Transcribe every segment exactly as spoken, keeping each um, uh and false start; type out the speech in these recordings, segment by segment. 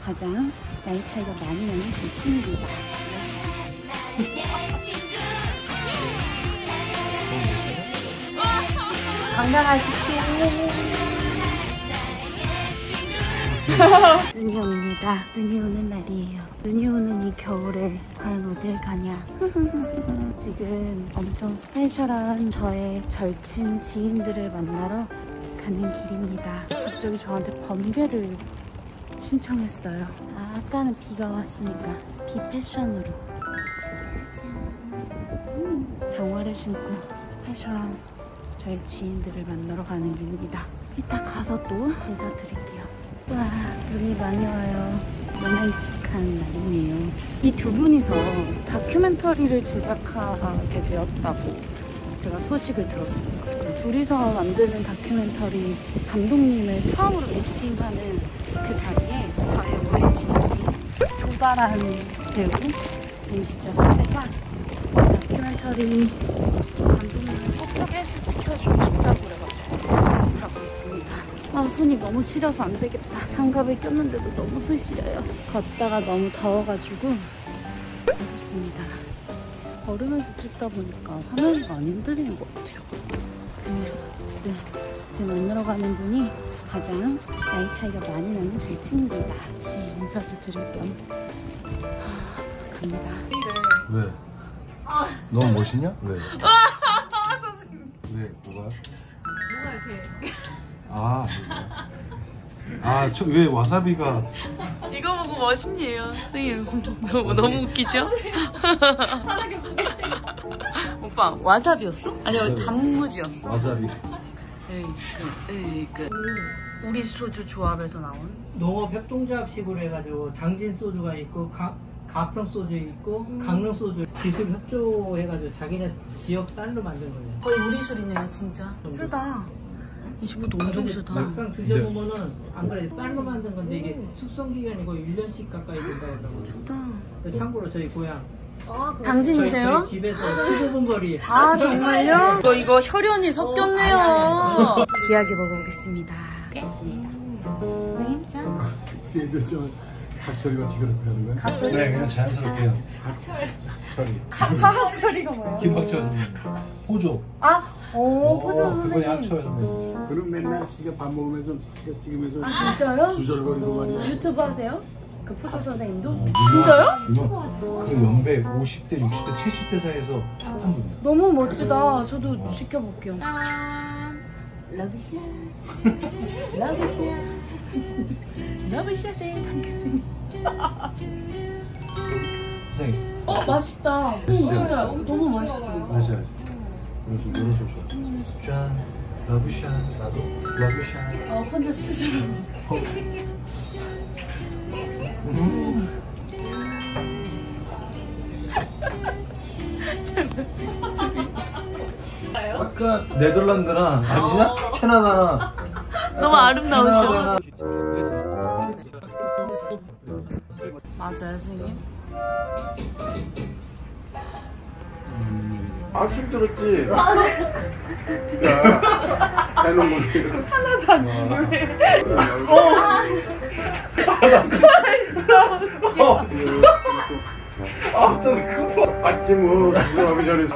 가장 나이 차이가 많이 나는 제 친구입니다. 건강하십시오. 눈이 옵니다. 눈이 오는 날이에요. 눈이 오는 이 겨울에 과연 어딜 가냐. 지금 엄청 스페셜한 저의 절친 지인들을 만나러 가는 길입니다. 갑자기 저한테 번개를 신청했어요. 아, 아까는 비가 왔으니까 비 패션으로 장화를 신고 스페셜한 저희 지인들을 만나러 가는 길입니다. 이따 가서 또 인사드릴게요. 와, 눈이 많이 와요. 로맨틱한 날이네요. 이 두 분이서 다큐멘터리를 제작하게 되었다고 제가 소식을 들었어요. 둘이서 만드는 다큐멘터리 감독님을 처음으로 미팅하는 그 자리에 저의 오랜 지인이 조다란 배우 임시자 선배가 다큐멘터리 감독님을 꼭 소개시켜주고 싶다고 그래가지고 가고 있습니다. 아, 손이 너무 시려서 안 되겠다. 장갑을 꼈는데도 너무 손이 시려요. 걷다가 너무 더워가지고 무섭습니다. 걸으면서 찍다 보니까 화면이 많이 흔들리는 것 같아요. 네, 어쨌든 지금 만나러 가는 분이 가장 나이 차이가 많이 나는 제 친구입니다. 같이 인사도 드릴 겸 갑니다. 왜? 아. 너무 멋있냐? 왜? 왜? 뭐가? 뭐가 이렇게 아, 아, 저 왜 와사비가 이거 보고 멋있니에요, 선생님. 너무, 너무 웃기죠? 오빠, 와사비였어? 아니, 와사비. 단무지였어. 와사비. 에이그, 에이그. 우리 소주 조합에서 나온? 농업 협동조합식으로 해가지고 당진 소주가 있고 가, 가평 소주 있고 음. 강릉 소주 기술 협조해가지고 자기네 지역 쌀로 만든 거예요. 거의 우리 술이네요, 진짜. 쓰다. 이십오 도 엄청 쓰다. 막상 드셔보면은 안 그래 쌀로 만든 건데 이게 숙성 기간이 거의 일 년씩 가까이 된다고 하더라고요. 좋다. 참고로 저희 고향 아, 당진이세요? 저희, 저희 집에서 십오 분 거리. 아, 정말요? 이거, 이거 혈연이 섞였네요. 아니, 아니, 귀하게 먹어보겠습니다. 깼습니다. 선생님, 짠. 얘도 좀 학철이가 지금 그렇게 하는 거야? 학철이? 네, 그냥 자연스럽게 해요. 학철이. 화학철이가 뭐예요? 김학철 선생님. 호조. 아, 오, 포조 그분이 선생님. 학철 선생님. 그럼 맨날 지가 밥 먹으면서 피가 찍으면서 아, 진짜요? 주절거리고 말이야. 유튜브 하세요? 그 포조 선생님도? 어, 진짜요? 이거 그 연배 오십 대, 육십 대, 칠십 대 사이에서 한 분이야. 너무 멋지다. 저도 지켜볼게요. 러브샷. 러브샷. 러브샷에 담겼습니다. 선생님. 어, 맛있다. 응, 진짜 너무 맛있죠. 마셔야지. 이러서 이러서 좋아. 짠. 러브샷. 나도 러브샷. 어, 혼자 스스로. 음. 아까 네덜란드나 아니냐? 캐나다나. 너무 아름다우셔. 캐나다나. 맞아요, 선생님. 아, 술 들었지? 야, 해놓은 거 하나도 안 죽을래. 아, 또 그거 맞지 뭐, 수술하기 전에.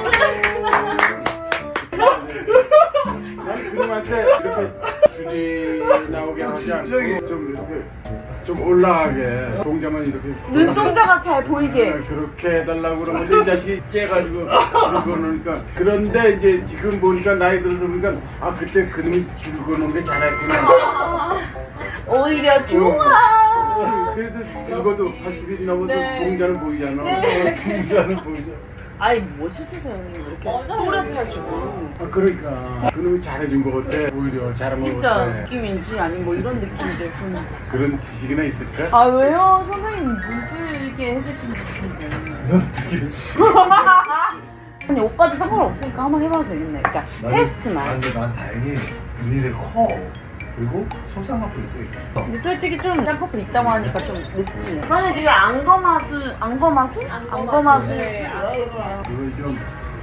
난 그놈한테 이렇게 줄이 나오게 하지 않고 좀 이렇게 좀 올라가게 동자만 이렇게 눈동자가 잘 보이게. 그렇게 해달라고 그러면 이 자식이 째가지고 줄고 놓으니까 그런데 이제 지금 보니까 나이 들어서 보니까 아 그때 그놈이 줄고 놓은 게 잘했구나. 오히려 좋아. 어, 그래도 이것도 팔십이 넘어도 네. 동자는 보이잖아. 네. 동자는 보이잖아. 아니, 멋있으세요, 형님. 이렇게 또렷하시고. 아 그러니까 그놈이 잘해준 것 같아. 오히려 잘한 것 진짜 같아. 느낌인지 아니면 뭐 이런 느낌인지. 그런 지식이나 있을까? 아, 왜요? 선생님 물들게 해주시면 좋은데. 넌 어떻게 아니, 오빠도 상관없으니까 한번 해봐도 되겠네. 그러니까 테스트만. 아니, 근데 난 다행히 눈이 되게 커. 그리고 속상하고 있으니까. 근데 솔직히 좀 쌍꺼풀 있다고 하니까 좀 느끼해. 저는 지금 안검하수, 안검하수? 안검하수. 그걸 좀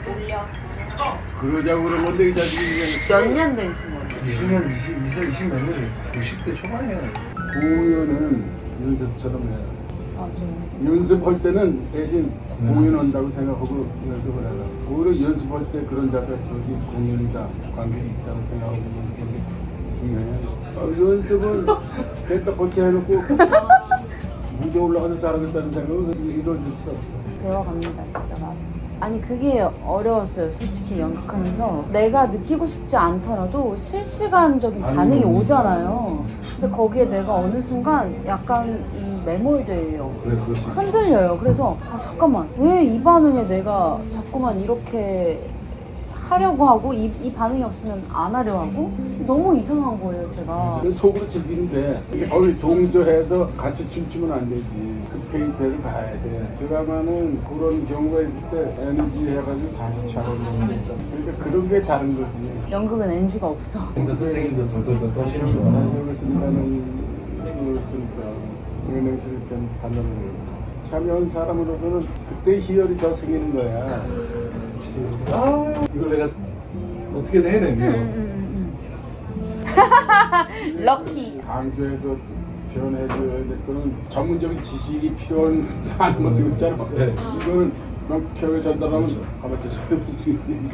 그러자고 그러면 이 자식이 몇 년 되신 거예요? 이십 년, 이십, 이십, 이십 몇 년이 구십 대 초반이야. 고현은 연습처럼 해요. 맞아요. 연습할 때는 대신 공연한다고 생각하고 연습을 해라. 오히려 연습할 때 그런 자세, 여기 공연이다, 관객이 있다고 생각하고 연습하는 게 중요해요. 어, 연습을 됐다 그렇게 해놓고 무대 올라가서 잘하겠다는 생각은 이루어질 수가 없어. 배워갑니다, 진짜. 맞아. 아니, 그게 어려웠어요, 솔직히 연극하면서. 내가 느끼고 싶지 않더라도 실시간적인 반응이 오잖아요. 근데 거기에 내가 어느 순간 약간 음, 매몰돼요. 그래, 그럴 수 있어. 흔들려요. 그래서 아, 잠깐만, 왜 이 반응에 내가 자꾸만 이렇게 하려고 하고 이, 이 반응이 없으면 안 하려 하고 너무 이상한 거예요, 제가. 속으로 즐기는데 이게 거기 동조해서 같이 춤추면 안 되지. 그 페이스를 가야 돼. 드라마는 그런 경우가 있을 때 에너지 해가지고 다시 촬영하는 거죠. 그러니까 그런 게 다른 거지. 연극은 엔지가 없어. 그러니까 선생님도 돌돌돌 떠시는 거야. 사실 있습니다는 그렇으니까 은행실 편 반응을 참여한 사람으로서는 그때 희열이 더 생기는 거야. 그렇지. 아, 이걸 내가 어떻게 해내면 음, 음, 음. 럭키. 강조해서 표현해줘야 될 거는 전문적인 지식이 필요한 것도 있잖아. 네. 이거는 명쾌하게 전달하면 가만히 소용이 수 있지.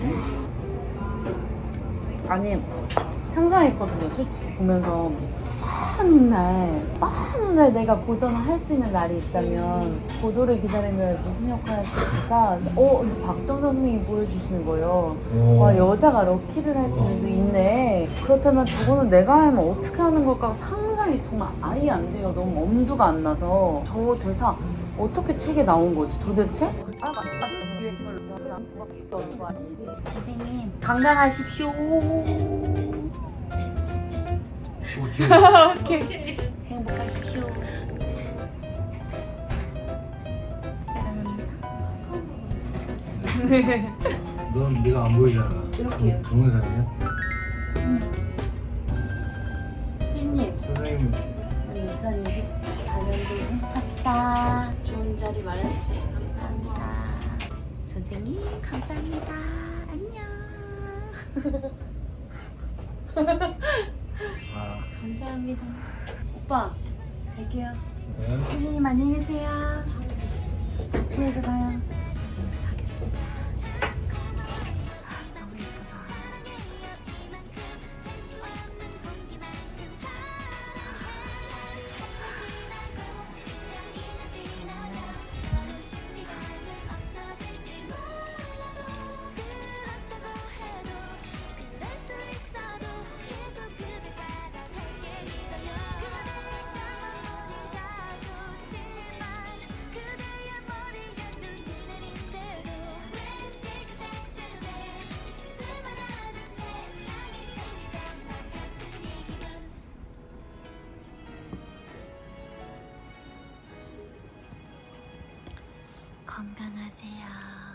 아니, 상상했거든요, 솔직히 보면서. 많은 날, 많은 날 내가 고전을 할 수 있는 날이 있다면 고도를 기다리면 무슨 역할 할 수 있을까? 어, 근데 박정선 선생님이 보여주시는 거예요. 오. 와, 여자가 럭키를 할 수도 있네. 그렇다면 저거는 내가 하면 어떻게 하는 걸까? 상상이 정말 아예 안 돼요. 너무 엄두가 안 나서. 저 대사 어떻게 책에 나온 거지 도대체? 선생님, 건강하십시오. 오케이. 행복하십시오. 사랑합니다. 넌 네가 안 보이잖아. 이렇게요. 동영상이야? 삐님, 선생님 우리 이천이십사 년도 행복합시다. 좋은 자리 마련해주셔서 감사합니다. 선생님, 감사합니다. 안녕. 아, 감사합니다. 오빠, 갈게요. 네. 선생님, 안녕히 계세요. 학교에서 봐요. 가겠습니다. 아, 너무 예쁘다. 건강하세요.